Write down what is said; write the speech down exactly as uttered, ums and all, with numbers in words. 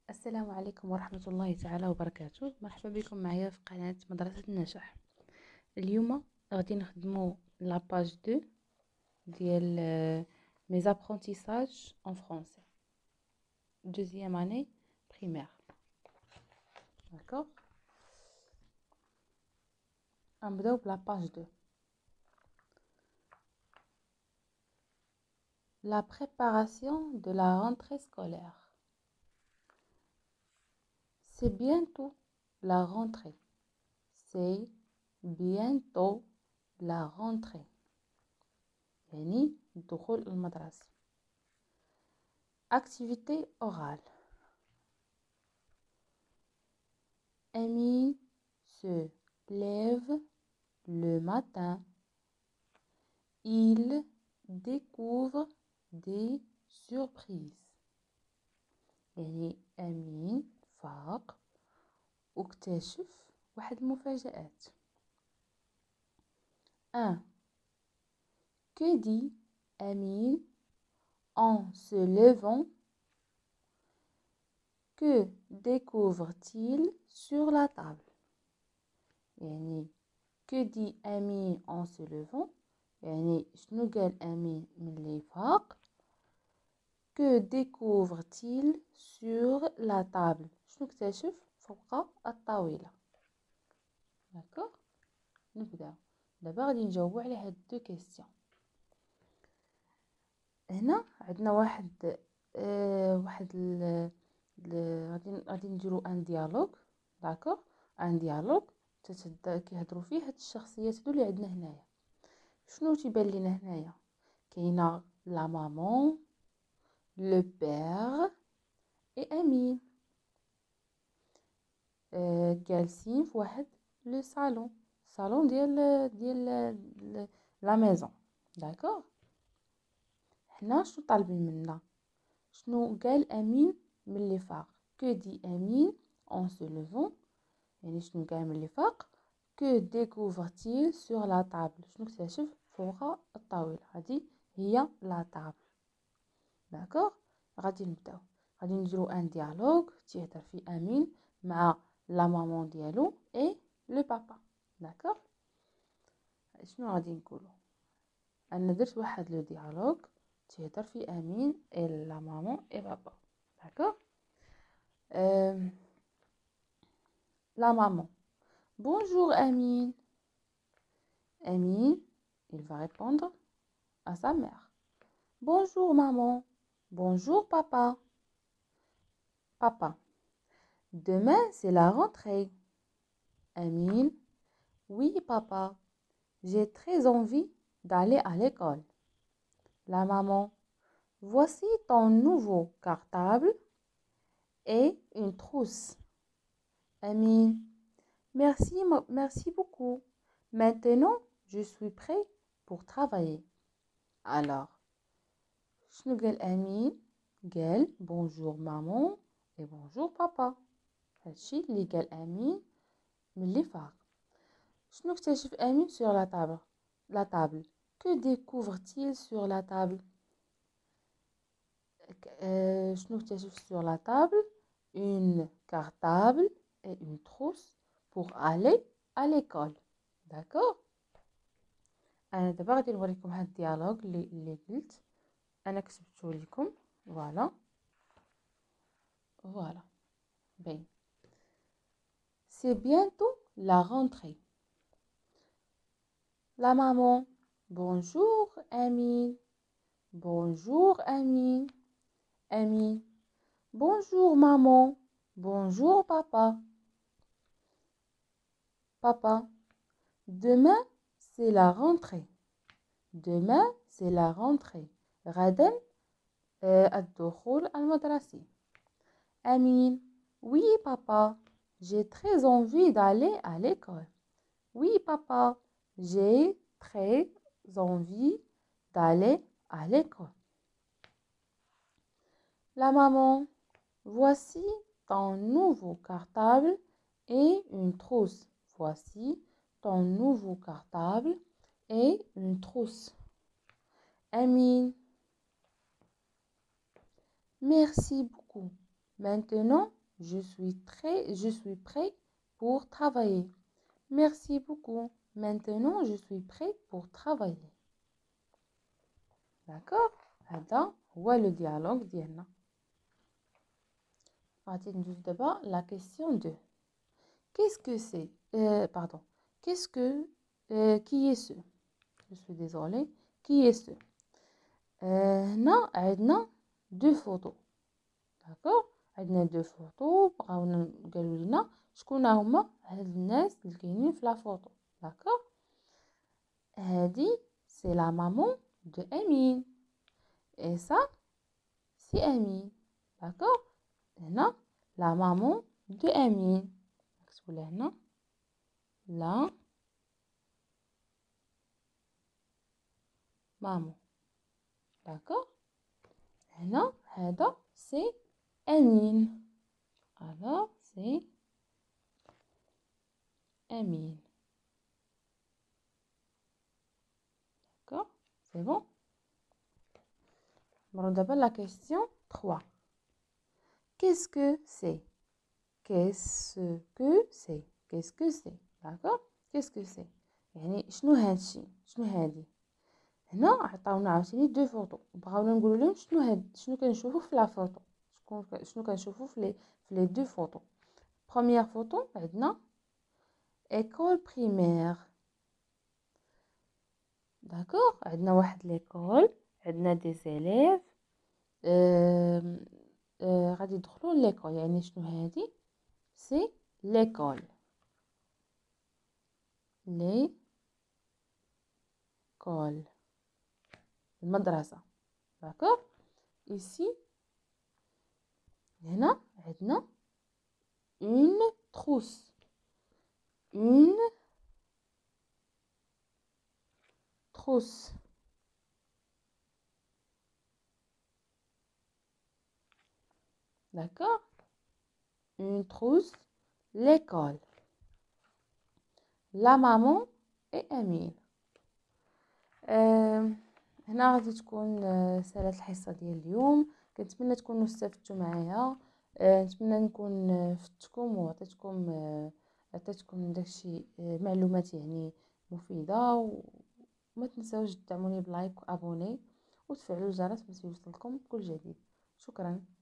السلام عليكم ورحمة الله تعالى وبركاته. مرحبا بكم معايا في قناة مدرسة النجاح. اليوم غادي نخدمو لاباج دو ديال ميز ابرونتيساج en français deuxième année primaire. D'accord. نبداو بلاباج دو. La préparation de la rentrée scolaire. C'est bientôt la rentrée. C'est bientôt la rentrée. يعني دخول المدرسة. Activité orale. Amine se lève le matin. Il découvre des surprises. يعني أمين فاق واكتشف واحد المفاجآت. un. Que dit Amine en se levant? Que découvre-t-il sur la table? يعني que dit Amine en se levant؟ يعني شنو قال أمين ملي فاق؟ Que découvre-t-il sur la table؟ شنو اكتشف فوق الطاولة؟ داكوغ. نبداو دابا غادي نجاوبو على هاد دو كيسيون. هنا عندنا واحد آه واحد ال غادي غادي نديرو ان ديالوغ. داكوغ. ان ديالوغ كيهضروا فيه هاد الشخصيات هادو اللي عندنا هنايا. شنو تيبان لينا هنايا؟ كاينه لا مامون، لو بير اي امين. آه جالسين في واحد لو صالون، صالون ديال ديال لا ميزون. داكوغ. حنا شنو طالبين منا؟ شنو قال امين ملي فاق؟ كو دي امين اون سو ليفون؟ يعني شنو قال ملي فاق؟ كو ديكوفرتيل سور لا طابل؟ شنو اكتشف فوق الطاوله؟ هذه هي لا طابل. داكوغ. غادي نبداو غادي نديرو ان ديالوغ تيهضر فيه امين مع لا مامون ديالو اي لو بابا. داكوغ. شنو غادي نقولو؟ انا درت واحد لو ديالوغ تيهضر فيه امين اي لا مامون اي بابا. داكوغ. euh, la maman. Bonjour Amine. Amine, il va répondre à sa mère. Bonjour maman. Bonjour papa. Papa. Demain c'est la rentrée. Amine. Oui papa. J'ai très envie d'aller à l'école. La maman. Voici ton nouveau cartable et une trousse. Amine. Merci, merci beaucoup. Maintenant, je suis prêt pour travailler. Alors, شنو قال أمين؟ قال bonjour maman et bonjour papa. هادشي اللي قال أمين ملي فاق. شنو اكتشف أمين sur la table؟ La table. Que découvre-t-il sur la table؟ euh, شنو اكتشف sur la table؟ Une cartable et une trousse pour aller à l'école. داكوغ. انا دابا غادي نوريكم هاد الديالوغ اللي اللي قلت انا كتبته لكم. فوالا فوالا باين. C'est bientôt la rentrée. La maman. Bonjour Amine. Bonjour Amine. Amine. Bonjour maman. Bonjour papa. Papa. Demain c'est la rentrée. Demain c'est la rentrée. غدا الدخول المدرسي. Amine. Oui papa. J'ai très envie d'aller à l'école. Oui papa. J'ai très envie d'aller à l'école. La maman. Voici ton nouveau cartable et une trousse. Voici ton nouveau cartable et une trousse. Amine. Merci beaucoup. Maintenant, Je suis très, je suis prêt pour travailler. Merci beaucoup. Maintenant, je suis prêt pour travailler. D'accord? هذا هو le dialogue ديالنا. غادي ندوز دابا la question deux. Qu'est-ce que c'est? Euh, pardon. Qu'est-ce que euh, qui est ce? Je suis désolée. Qui est ce? هنا عندنا deux photos. داكوغ عندنا دو فوطو بغاونا قالوا لنا شكون هما هاد الناس اللي كاينين في لا فوطو. داكوغ هادي سي لا مامون دو امين اي سا سي امين. داكوغ هنا لا مامون دو امين نكتبو لهنا لا مامون. داكوغ هنا هذا سي امين. alors c'est امين. D'accord? C'est bon? On d'abord la question trois. Qu'est-ce que c'est? Qu'est-ce que c'est? Qu'est-ce que c'est? D'accord? Qu'est-ce que c'est? يعني شنو هادشي؟ شنو هادي؟ هنا عطاونا عاوتاني دو فوطو بغاونا نقولوا لهم شنو هاد شنو كنشوفوا في لا فوطو. شكون شنو كنشوفوا في لي في لي دو فوطو. بروميير فوطو عندنا école primaire. داكوغ عندنا واحد ليكول عندنا دي زيليف euh, euh, غادي يدخلوا ليكول. يعني شنو هادي؟ سي ليكول ليكول المدرسة. داكوغ ici هنا عندنا une trousse une trousse. D'accord? Une trousse, l'école, la maman et Amine. euh, هنا غادي تكون سالات الحصة ديال اليوم. كنتمنى تكونوا استفدتوا معايا. أه نتمنى نكون فدتكم وعطيتكم أه عطيتكم داكشي أه معلومات يعني مفيدة. وما تنساوش تدعموني بلايك وابوني وتفعلوا الجرس باش يوصلكم كل جديد. شكرا.